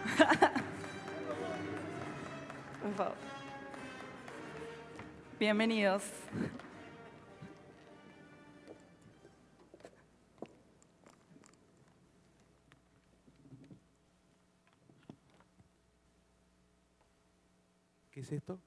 Por favor. Bienvenidos. ¿Qué es esto?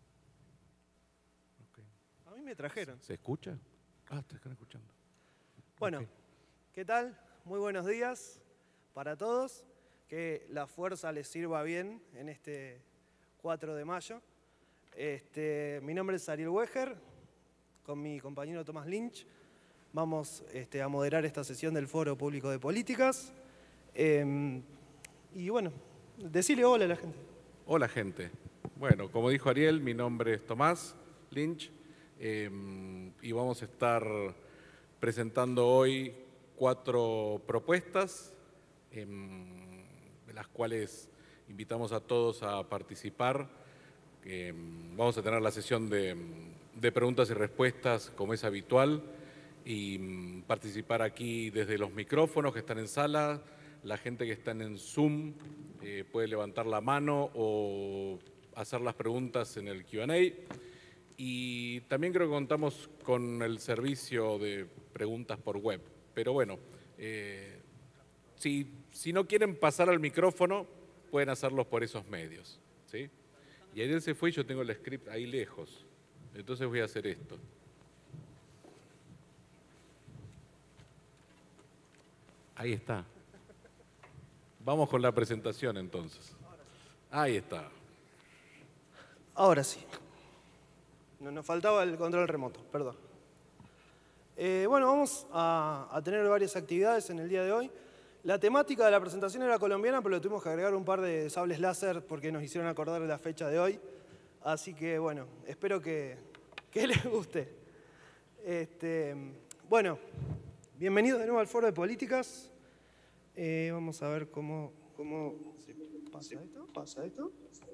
Okay. A mí me trajeron. ¿Se escucha? Ah, te están escuchando. Bueno, Okay. ¿Qué tal? Muy buenos días para todos. Que la fuerza les sirva bien en este 4 de mayo. Mi nombre es Ariel Weger, con mi compañero Tomás Lynch. Vamos a moderar esta sesión del Foro Público de Políticas. Y bueno, decile hola a la gente. Hola, gente. Bueno, como dijo Ariel, mi nombre es Tomás Lynch y vamos a estar presentando hoy 4 propuestas, de las cuales invitamos a todos a participar. Vamos a tener la sesión de preguntas y respuestas como es habitual y participar aquí desde los micrófonos que están en sala. La gente que está en Zoom puede levantar la mano o hacer las preguntas en el Q&A. Y también creo que contamos con el servicio de preguntas por web. Pero bueno, si no quieren pasar al micrófono, pueden hacerlos por esos medios, ¿sí? Y Ariel se fue y yo tengo el script ahí lejos. Entonces voy a hacer esto. Ahí está. Vamos con la presentación entonces. Ahí está. Ahora sí. Nos faltaba el control remoto, perdón. Bueno, vamos a tener varias actividades en el día de hoy. La temática de la presentación era colombiana, pero le tuvimos que agregar un par de sables láser porque nos hicieron acordar de la fecha de hoy. Así que, bueno, espero que les guste. Bueno, bienvenidos de nuevo al Foro de Políticas. Vamos a ver cómo se pasa esto.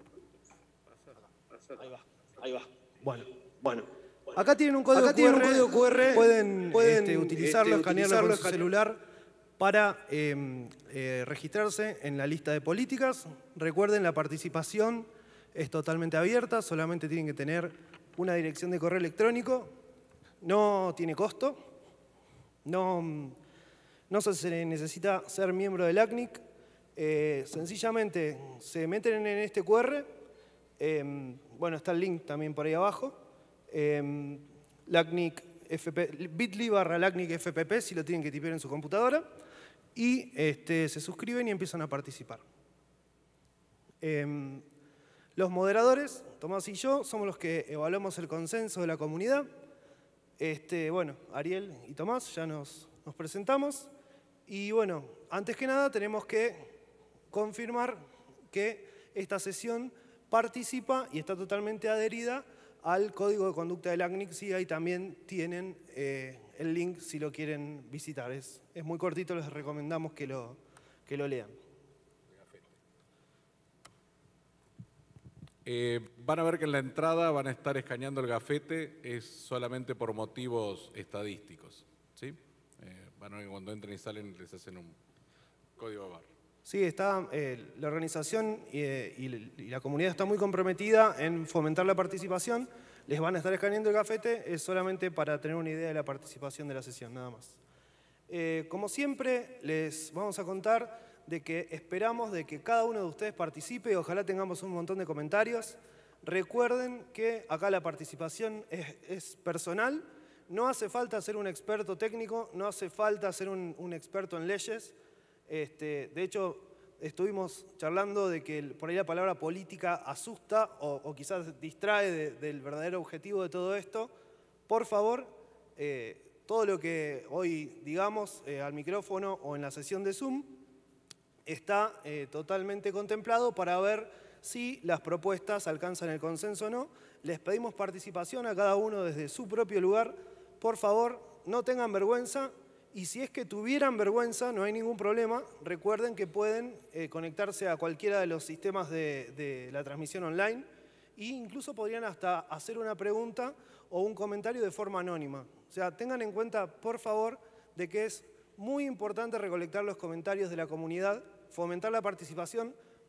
Ahí va. Bueno. Acá tienen un código QR. Pueden utilizarlo, escanearlo con su celular para registrarse en la lista de políticas. Recuerden, la participación es totalmente abierta, solamente tienen que tener una dirección de correo electrónico. No tiene costo. No se necesita ser miembro del ACNIC. Sencillamente se meten en este QR. Bueno, está el link también por ahí abajo. bit.ly/LACNIC FPP, si lo tienen que tipear en su computadora. Y se suscriben y empiezan a participar. Los moderadores, Tomás y yo, somos los que evaluamos el consenso de la comunidad. Bueno, Ariel y Tomás ya nos presentamos. Y bueno, antes que nada tenemos que confirmar que esta sesión participa y está totalmente adherida al código de conducta del ACNIC. Sí, ahí también tienen el link si lo quieren visitar. Es muy cortito, les recomendamos que lo lean. Van a ver que en la entrada van a estar escaneando el gafete, es solamente por motivos estadísticos, ¿sí? Van a ver que cuando entren y salen les hacen un código barra. Sí, la organización y la comunidad está muy comprometida en fomentar la participación. Les van a estar escaneando el gafete, es solamente para tener una idea de la participación de la sesión, nada más. Como siempre, les vamos a contar de que esperamos de que cada uno de ustedes participe y ojalá tengamos un montón de comentarios. Recuerden que acá la participación es personal. No hace falta ser un experto técnico, no hace falta ser un experto en leyes. De hecho, estuvimos charlando de que por ahí la palabra política asusta o quizás distrae del verdadero objetivo de todo esto. Por favor, todo lo que hoy digamos al micrófono o en la sesión de Zoom está totalmente contemplado para ver si las propuestas alcanzan el consenso o no. Les pedimos participación a cada uno desde su propio lugar. Por favor, no tengan vergüenza. Y si es que tuvieran vergüenza, no hay ningún problema. Recuerden que pueden conectarse a cualquiera de los sistemas de la transmisión online e incluso podrían hasta hacer una pregunta o un comentario de forma anónima. O sea, tengan en cuenta, por favor, de que es muy importante recolectar los comentarios de la comunidad, fomentar la participación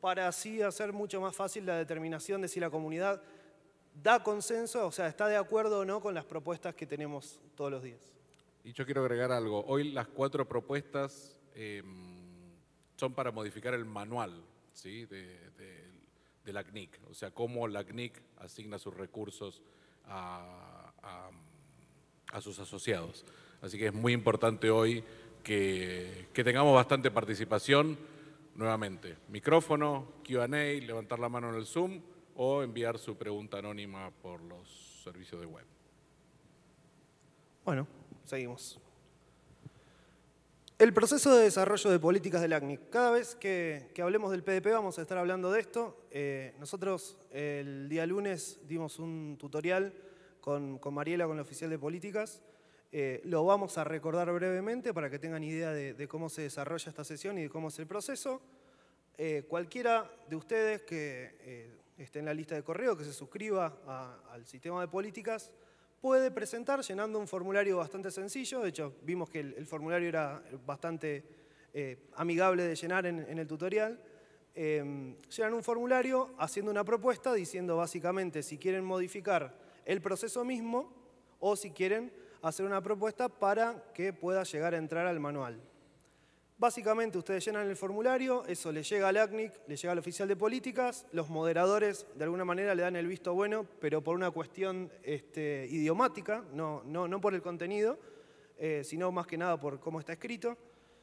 para así hacer mucho más fácil la determinación de si la comunidad da consenso, o sea, está de acuerdo o no con las propuestas que tenemos todos los días. Y yo quiero agregar algo. Hoy las 4 propuestas son para modificar el manual, ¿sí? de la CNIC, o sea, cómo la CNIC asigna sus recursos a sus asociados. Así que es muy importante hoy que tengamos bastante participación. Nuevamente, micrófono, Q&A, levantar la mano en el Zoom o enviar su pregunta anónima por los servicios de web. Bueno, seguimos. El proceso de desarrollo de políticas del ACNIC. Cada vez que hablemos del PDP vamos a estar hablando de esto. Nosotros el día lunes dimos un tutorial con Mariela, con la oficial de políticas. Lo vamos a recordar brevemente para que tengan idea de cómo se desarrolla esta sesión y de cómo es el proceso. Cualquiera de ustedes que esté en la lista de correo, que se suscriba al sistema de políticas, puede presentar llenando un formulario bastante sencillo. De hecho, vimos que el formulario era bastante amigable de llenar en el tutorial. Llenan un formulario haciendo una propuesta diciendo básicamente si quieren modificar el proceso mismo o si quieren hacer una propuesta para que pueda llegar a entrar al manual. Básicamente ustedes llenan el formulario, eso le llega al ACNIC, le llega al oficial de políticas, los moderadores de alguna manera le dan el visto bueno, pero por una cuestión idiomática, no por el contenido, sino más que nada por cómo está escrito.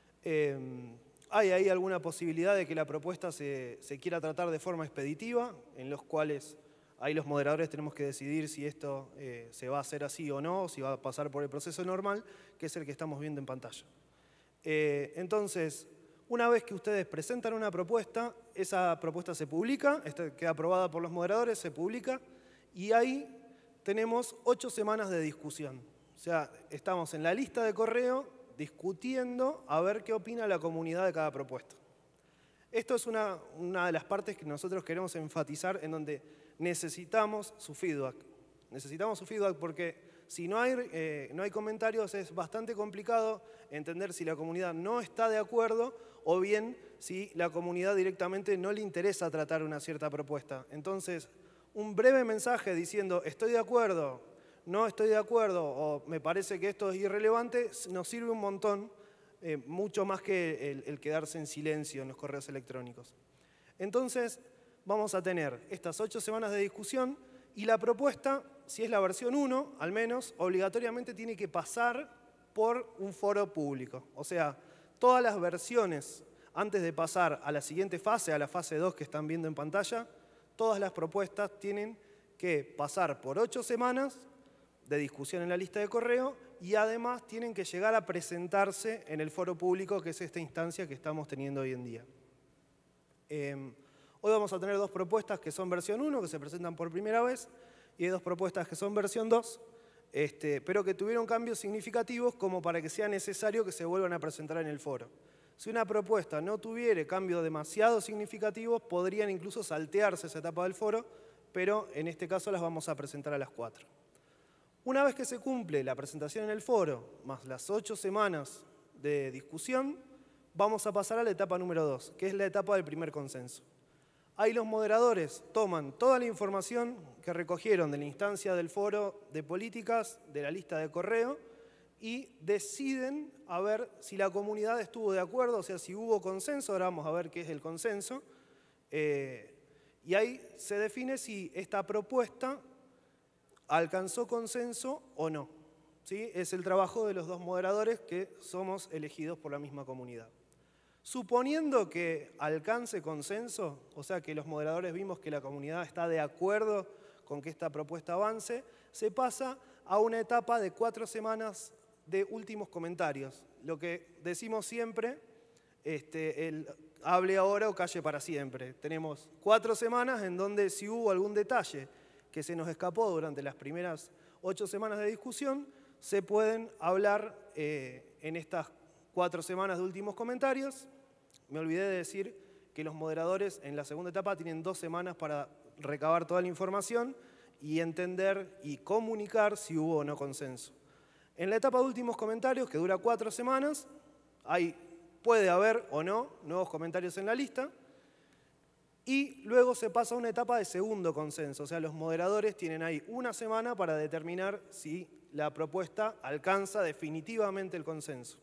Hay ahí alguna posibilidad de que la propuesta se quiera tratar de forma expeditiva, en los cuales ahí los moderadores tenemos que decidir si esto se va a hacer así o no, si va a pasar por el proceso normal, que es el que estamos viendo en pantalla. Entonces, una vez que ustedes presentan una propuesta, esa propuesta se publica, queda aprobada por los moderadores, se publica, y ahí tenemos 8 semanas de discusión. O sea, estamos en la lista de correo discutiendo a ver qué opina la comunidad de cada propuesta. Esto es una de las partes que nosotros queremos enfatizar en donde necesitamos su feedback. Necesitamos su feedback porque si no hay comentarios es bastante complicado entender si la comunidad no está de acuerdo o bien si la comunidad directamente no le interesa tratar una cierta propuesta. Entonces, un breve mensaje diciendo estoy de acuerdo, no estoy de acuerdo o me parece que esto es irrelevante nos sirve un montón, mucho más que el quedarse en silencio en los correos electrónicos. Entonces, vamos a tener estas 8 semanas de discusión y la propuesta, si es la versión 1, al menos, obligatoriamente tiene que pasar por un foro público. O sea, todas las versiones, antes de pasar a la siguiente fase, a la fase 2 que están viendo en pantalla, todas las propuestas tienen que pasar por 8 semanas de discusión en la lista de correo y además tienen que llegar a presentarse en el foro público, que es esta instancia que estamos teniendo hoy en día. Hoy vamos a tener 2 propuestas que son versión 1, que se presentan por primera vez, y hay 2 propuestas que son versión 2, pero que tuvieron cambios significativos como para que sea necesario que se vuelvan a presentar en el foro. Si una propuesta no tuviera cambios demasiado significativos, podrían incluso saltearse esa etapa del foro, pero en este caso las vamos a presentar a las 4. Una vez que se cumple la presentación en el foro, más las 8 semanas de discusión, vamos a pasar a la etapa número 2, que es la etapa del primer consenso. Ahí los moderadores toman toda la información que recogieron de la instancia del foro de políticas, de la lista de correo, y deciden a ver si la comunidad estuvo de acuerdo, o sea, si hubo consenso. Ahora vamos a ver qué es el consenso. Y ahí se define si esta propuesta alcanzó consenso o no. ¿Sí? Es el trabajo de los 2 moderadores que somos elegidos por la misma comunidad. Suponiendo que alcance consenso, o sea que los moderadores vimos que la comunidad está de acuerdo con que esta propuesta avance, se pasa a una etapa de 4 semanas de últimos comentarios. Lo que decimos siempre, el hable ahora o calle para siempre. Tenemos 4 semanas en donde si hubo algún detalle que se nos escapó durante las primeras 8 semanas de discusión, se pueden hablar en estas 4 semanas de últimos comentarios. Me olvidé de decir que los moderadores en la segunda etapa tienen 2 semanas para recabar toda la información y entender y comunicar si hubo o no consenso. En la etapa de últimos comentarios, que dura 4 semanas, puede haber o no nuevos comentarios en la lista. Y luego se pasa a una etapa de segundo consenso. O sea, los moderadores tienen ahí una semana para determinar si la propuesta alcanza definitivamente el consenso.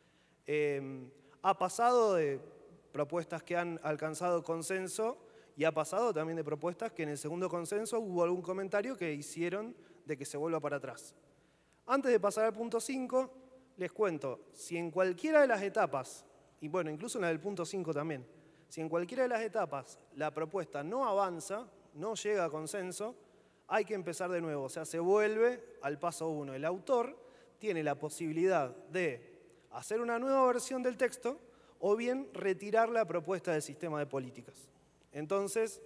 Ha pasado de propuestas que han alcanzado consenso y ha pasado también de propuestas que en el segundo consenso hubo algún comentario que hicieron de que se vuelva para atrás. Antes de pasar al punto 5, les cuento, si en cualquiera de las etapas, y bueno, incluso en la del punto 5 también, si en cualquiera de las etapas la propuesta no avanza, no llega a consenso, hay que empezar de nuevo, o sea, se vuelve al paso 1. El autor tiene la posibilidad de hacer una nueva versión del texto o bien retirar la propuesta del sistema de políticas. Entonces,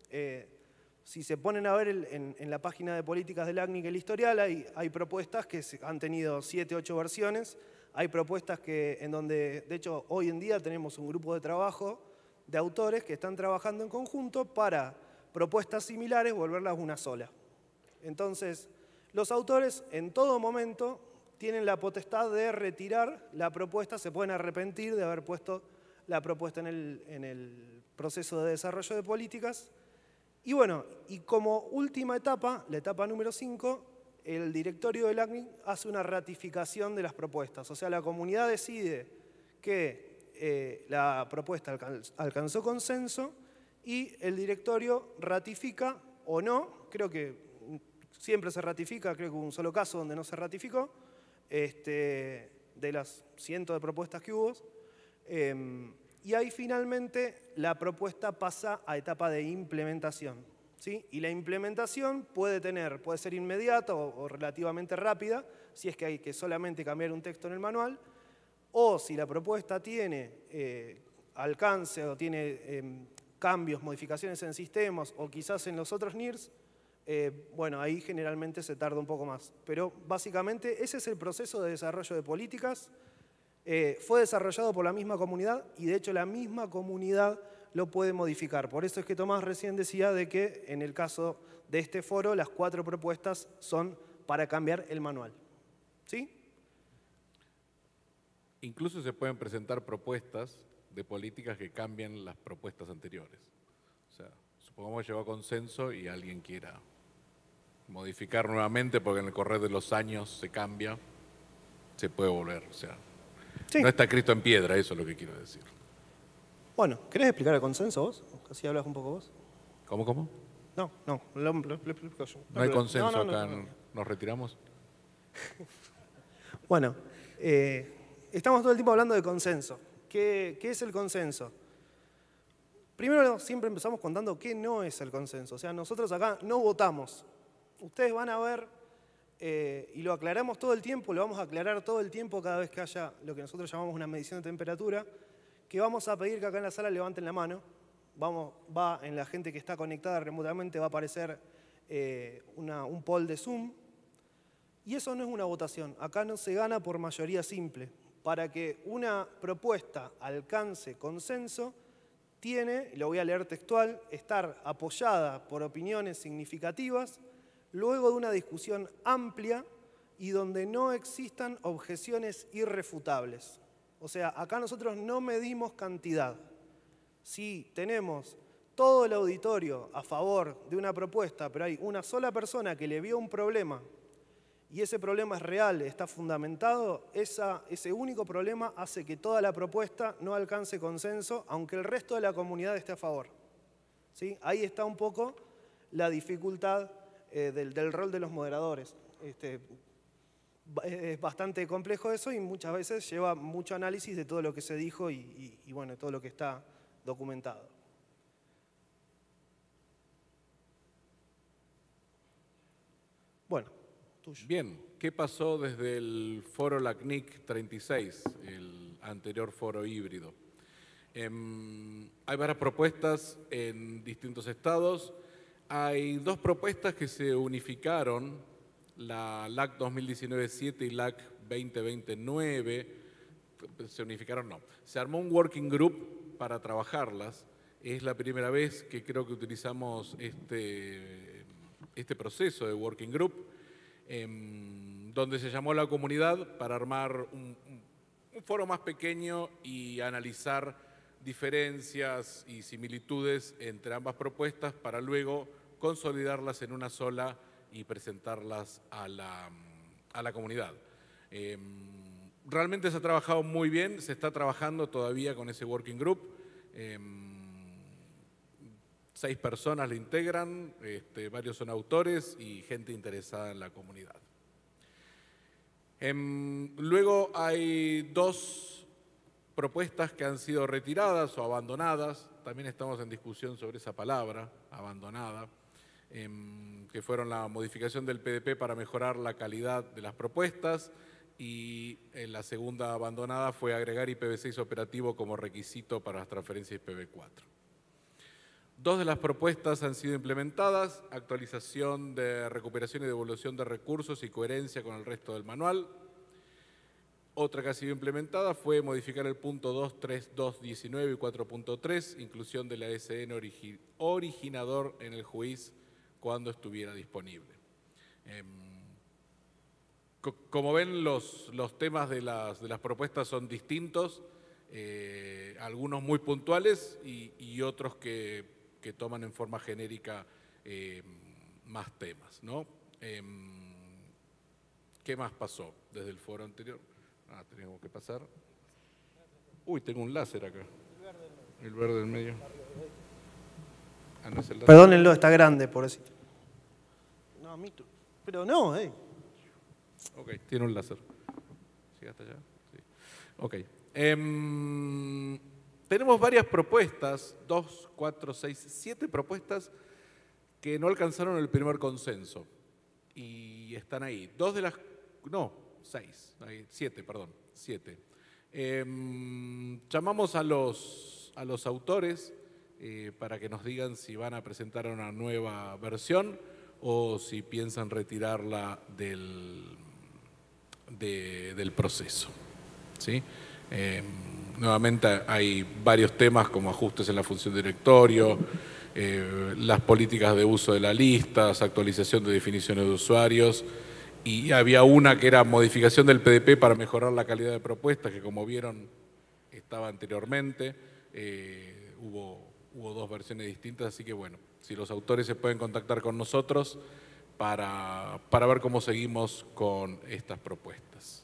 si se ponen a ver en la página de políticas del ACNIC el historial, hay propuestas que han tenido 7, 8 versiones, hay propuestas en donde, de hecho, hoy en día tenemos un grupo de trabajo de autores que están trabajando en conjunto para propuestas similares volverlas una sola. Entonces, los autores en todo momento tienen la potestad de retirar la propuesta, se pueden arrepentir de haber puesto la propuesta en el proceso de desarrollo de políticas. Y bueno, y como última etapa, la etapa número 5, el directorio del ACNIC hace una ratificación de las propuestas. O sea, la comunidad decide que la propuesta alcanzó consenso y el directorio ratifica o no, creo que siempre se ratifica, creo que hubo un solo caso donde no se ratificó, de las cientos de propuestas que hubo. Y ahí finalmente la propuesta pasa a etapa de implementación, ¿sí? Y la implementación puede ser inmediata o relativamente rápida, si es que hay que solamente cambiar un texto en el manual, o si la propuesta tiene alcance o tiene cambios, modificaciones en sistemas o quizás en los otros NIRS, bueno, ahí generalmente se tarda un poco más. Pero básicamente ese es el proceso de desarrollo de políticas. Fue desarrollado por la misma comunidad y de hecho la misma comunidad lo puede modificar. Por eso es que Tomás recién decía de que en el caso de este foro las 4 propuestas son para cambiar el manual. ¿Sí? Incluso se pueden presentar propuestas de políticas que cambian las propuestas anteriores. O sea, supongamos que llegó a consenso y alguien quiera modificar nuevamente porque en el correr de los años se cambia, se puede volver. O sea, Sí. no está escrito en piedra, eso es lo que quiero decir. Bueno, ¿querés explicar el consenso vos? Así hablas un poco vos. ¿Cómo? No, lo explico yo. No hay consenso No. acá, ¿nos retiramos? Bueno, estamos todo el tiempo hablando de consenso. ¿Qué es el consenso? Primero siempre empezamos contando qué no es el consenso. O sea, nosotros acá no votamos. Ustedes van a ver, y lo aclaramos todo el tiempo, lo vamos a aclarar todo el tiempo cada vez que haya lo que nosotros llamamos una medición de temperatura, que vamos a pedir que acá en la sala levanten la mano. Va en la gente que está conectada remotamente, va a aparecer un poll de Zoom. Y eso no es una votación. Acá no se gana por mayoría simple. Para que una propuesta alcance consenso, tiene, lo voy a leer textual, estar apoyada por opiniones significativas, luego de una discusión amplia y donde no existan objeciones irrefutables. O sea, acá nosotros no medimos cantidad. Si tenemos todo el auditorio a favor de una propuesta, pero hay una sola persona que le vio un problema y ese problema es real, está fundamentado, ese único problema hace que toda la propuesta no alcance consenso, aunque el resto de la comunidad esté a favor. ¿Sí? Ahí está un poco la dificultad del rol de los moderadores. Es bastante complejo eso y muchas veces lleva mucho análisis de todo lo que se dijo y bueno, todo lo que está documentado. Bueno, tuyo. Bien, ¿qué pasó desde el foro LACNIC 36, el anterior foro híbrido? Hay varias propuestas en distintos estados. Hay 2 propuestas que se unificaron, la LAC 2019-7 y LAC 2020-9. Se unificaron, no. Se armó un working group para trabajarlas. Es la primera vez que creo que utilizamos este proceso de working group, donde se llamó a la comunidad para armar un foro más pequeño y analizar diferencias y similitudes entre ambas propuestas para luego consolidarlas en una sola y presentarlas a la comunidad. Realmente se ha trabajado muy bien, se está trabajando todavía con ese working group. 6 personas lo integran, varios son autores y gente interesada en la comunidad. Luego hay 2 propuestas que han sido retiradas o abandonadas, también estamos en discusión sobre esa palabra, abandonada, que fueron la modificación del PDP para mejorar la calidad de las propuestas y la segunda abandonada fue agregar IPv6 operativo como requisito para las transferencias IPv4. 2 de las propuestas han sido implementadas, actualización de recuperación y devolución de recursos y coherencia con el resto del manual. Otra que ha sido implementada fue modificar el punto 2, 3, 2, 19 y 4.3, inclusión de la SN originador en el juiz cuando estuviera disponible. Como ven, los temas de las propuestas son distintos, algunos muy puntuales y otros que toman en forma genérica más temas, ¿no? ¿Qué más pasó desde el foro anterior? Tenemos que pasar. Uy, tengo un láser acá. El verde del medio. No es el láser. Perdónenlo, está grande, por así. No, mito. Pero no, Ok, tiene un láser. ¿Llega hasta allá? Sí. Ok. Tenemos varias propuestas, 2, 4, 6, 7 propuestas que no alcanzaron el primer consenso. Y están ahí. 2 de las... No, 6. 7, perdón. 7. Llamamos a los autores para que nos digan si van a presentar una nueva versión o si piensan retirarla del proceso. ¿Sí? Nuevamente hay varios temas como ajustes en la función de directorio, las políticas de uso de las listas, actualización de definiciones de usuarios, y había una que era modificación del PDP para mejorar la calidad de propuestas, que como vieron estaba anteriormente. Hubo 2 versiones distintas, así que bueno, si los autores se pueden contactar con nosotros para ver cómo seguimos con estas propuestas.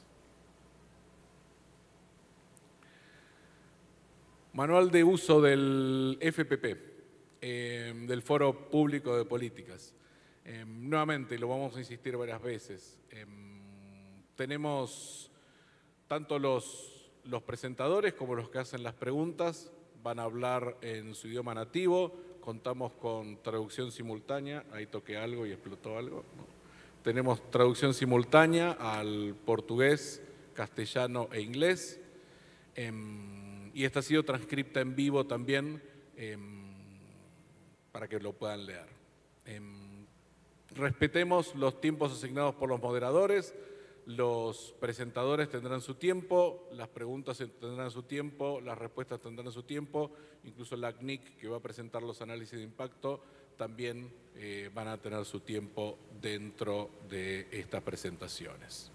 Manual de uso del FPP, del Foro Público de Políticas. Nuevamente, lo vamos a insistir varias veces. Tenemos tanto los presentadores como los que hacen las preguntas, van a hablar en su idioma nativo, contamos con traducción simultánea, ahí toqué algo y explotó algo. No. Tenemos traducción simultánea al portugués, castellano e inglés. Y esta ha sido transcripta en vivo también para que lo puedan leer. Respetemos los tiempos asignados por los moderadores, los presentadores tendrán su tiempo, las preguntas tendrán su tiempo, las respuestas tendrán su tiempo, incluso la CNIC que va a presentar los análisis de impacto también van a tener su tiempo dentro de estas presentaciones.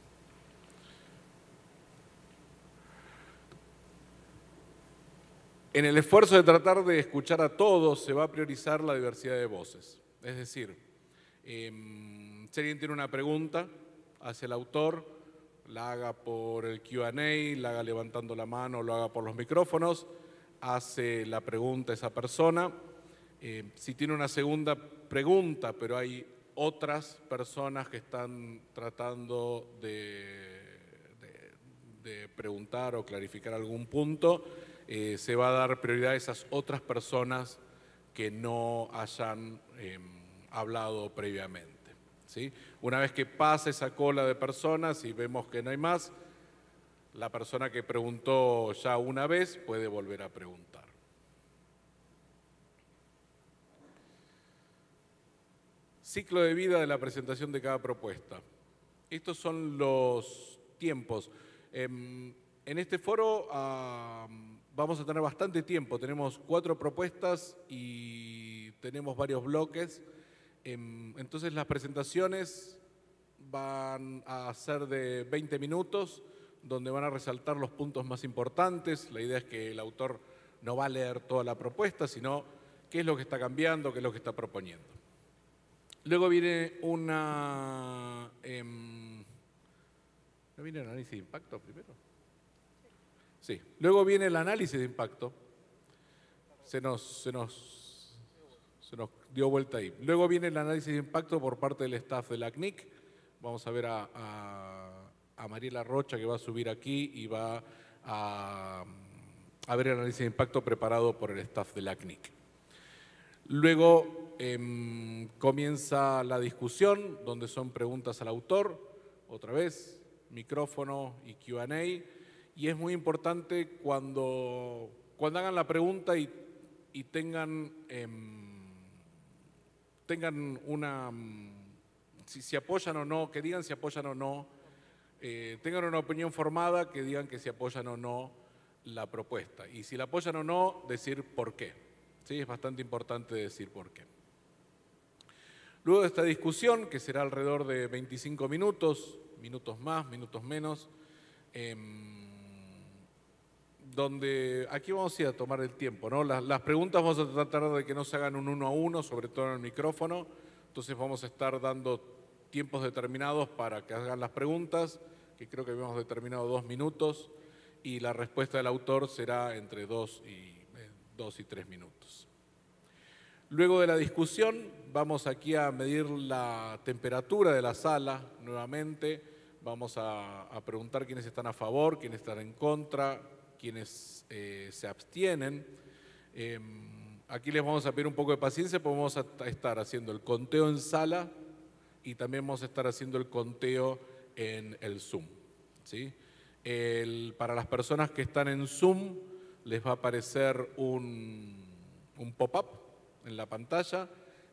En el esfuerzo de tratar de escuchar a todos, se va a priorizar la diversidad de voces. Es decir, si alguien tiene una pregunta hacia el autor, la haga por el Q&A, la haga levantando la mano, lo haga por los micrófonos, hace la pregunta a esa persona. Si tiene una segunda pregunta, pero hay otras personas que están tratando de preguntar o clarificar algún punto, se va a dar prioridad a esas otras personas que no hayan hablado previamente. ¿Sí? Una vez que pase esa cola de personas y vemos que no hay más, la persona que preguntó ya una vez puede volver a preguntar. Ciclo de vida de la presentación de cada propuesta. Estos son los tiempos. En este foro vamos a tener bastante tiempo. Tenemos 4 propuestas y tenemos varios bloques. Entonces las presentaciones van a ser de 20 minutos, donde van a resaltar los puntos más importantes. La idea es que el autor no va a leer toda la propuesta, sino qué es lo que está cambiando, qué es lo que está proponiendo. Luego viene una... ¿No viene el análisis de impacto primero? Sí. Luego viene el análisis de impacto. Se nos dio vuelta ahí. Luego viene el análisis de impacto por parte del staff de la CNIC. Vamos a ver a Mariela Rocha, que va a subir aquí y va a ver el análisis de impacto preparado por el staff de la CNIC. Luego comienza la discusión, donde son preguntas al autor, otra vez, micrófono y Q&A. Y es muy importante cuando hagan la pregunta y tengan una, si apoyan o no, que digan si apoyan o no, tengan una opinión formada, que digan que si apoyan o no la propuesta. Y si la apoyan o no, decir por qué. ¿Sí? Es bastante importante decir por qué. Luego de esta discusión, que será alrededor de 25 minutos, minutos más, minutos menos, donde aquí vamos a ir a tomar el tiempo, ¿no? Las preguntas vamos a tratar de que no se hagan un 1 a 1, sobre todo en el micrófono. Entonces vamos a estar dando tiempos determinados para que hagan las preguntas, que creo que habíamos determinado 2 minutos, y la respuesta del autor será entre 2 y 3 minutos. Luego de la discusión vamos aquí a medir la temperatura de la sala nuevamente. Vamos a preguntar quiénes están a favor, quiénes están en contra, quiénes se abstienen. Aquí les vamos a pedir un poco de paciencia porque vamos a estar haciendo el conteo en sala y también vamos a estar haciendo el conteo en el Zoom, ¿sí? Para las personas que están en Zoom les va a aparecer un pop-up en la pantalla.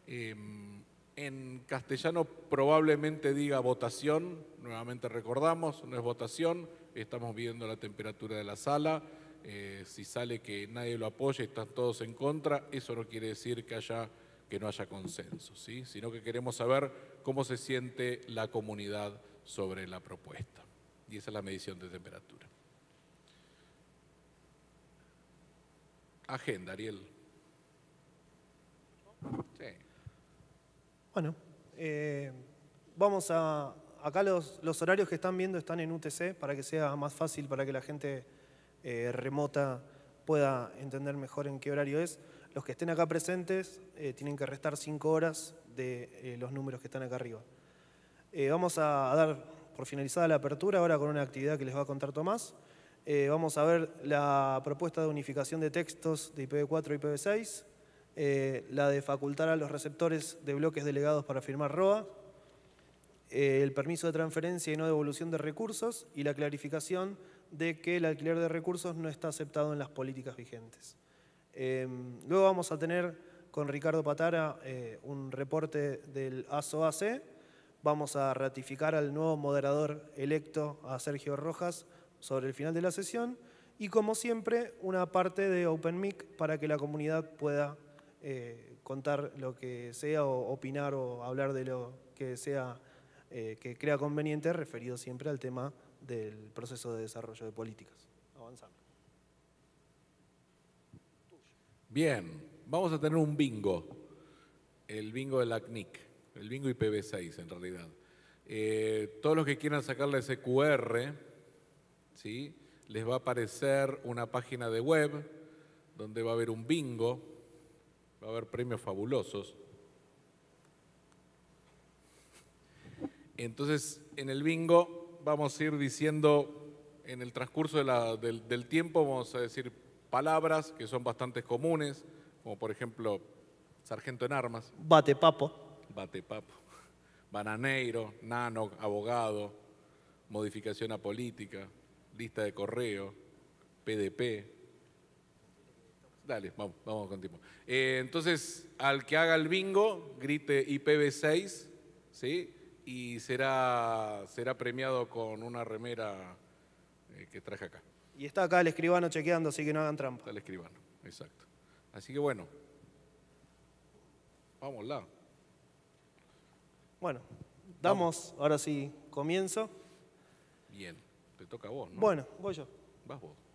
En castellano probablemente diga votación, nuevamente recordamos, no es votación, estamos viendo la temperatura de la sala. Si sale que nadie lo apoya y están todos en contra, eso no quiere decir que no haya consenso, ¿sí? Sino que queremos saber cómo se siente la comunidad sobre la propuesta. Y esa es la medición de temperatura. Agenda, Ariel. Sí. Bueno, acá los horarios que están viendo están en UTC para que sea más fácil para que la gente remota pueda entender mejor en qué horario es. Los que estén acá presentes tienen que restar 5 horas de los números que están acá arriba. Vamos a dar por finalizada la apertura ahora con una actividad que les va a contar Tomás. Vamos a ver la propuesta de unificación de textos de IPv4 y IPv6, la de facultar a los receptores de bloques delegados para firmar ROA, el permiso de transferencia y no devolución de recursos y la clarificación de que el alquiler de recursos no está aceptado en las políticas vigentes. Luego vamos a tener con Ricardo Patara un reporte del ASO-AC. Vamos a ratificar al nuevo moderador electo, a Sergio Rojas, sobre el final de la sesión. Y como siempre, una parte de OpenMic para que la comunidad pueda contar lo que sea o opinar o hablar de lo que sea que crea conveniente, referido siempre al tema del proceso de desarrollo de políticas. Avanzamos. Bien, vamos a tener un bingo, el bingo de la CNIC, el bingo IPv6 en realidad. Todos los que quieran sacarle ese QR, ¿sí? Les va a aparecer una página de web donde va a haber un bingo, va a haber premios fabulosos. Entonces, en el bingo vamos a ir diciendo, en el transcurso del tiempo, vamos a decir palabras que son bastante comunes, como por ejemplo, sargento en armas. Bate papo. Bate papo. Bananeiro, nano, abogado, modificación a política, lista de correo, PDP. Dale, vamos con tiempo. Entonces, al que haga el bingo, grite IPv6, ¿sí? Y será premiado con una remera que traje acá. Y está acá el escribano chequeando, así que no hagan trampa. Está el escribano, exacto. Así que bueno, vámonos. Bueno, damos ahora sí comienzo. Bien, te toca a vos, ¿no? Bueno, voy yo. Vas vos.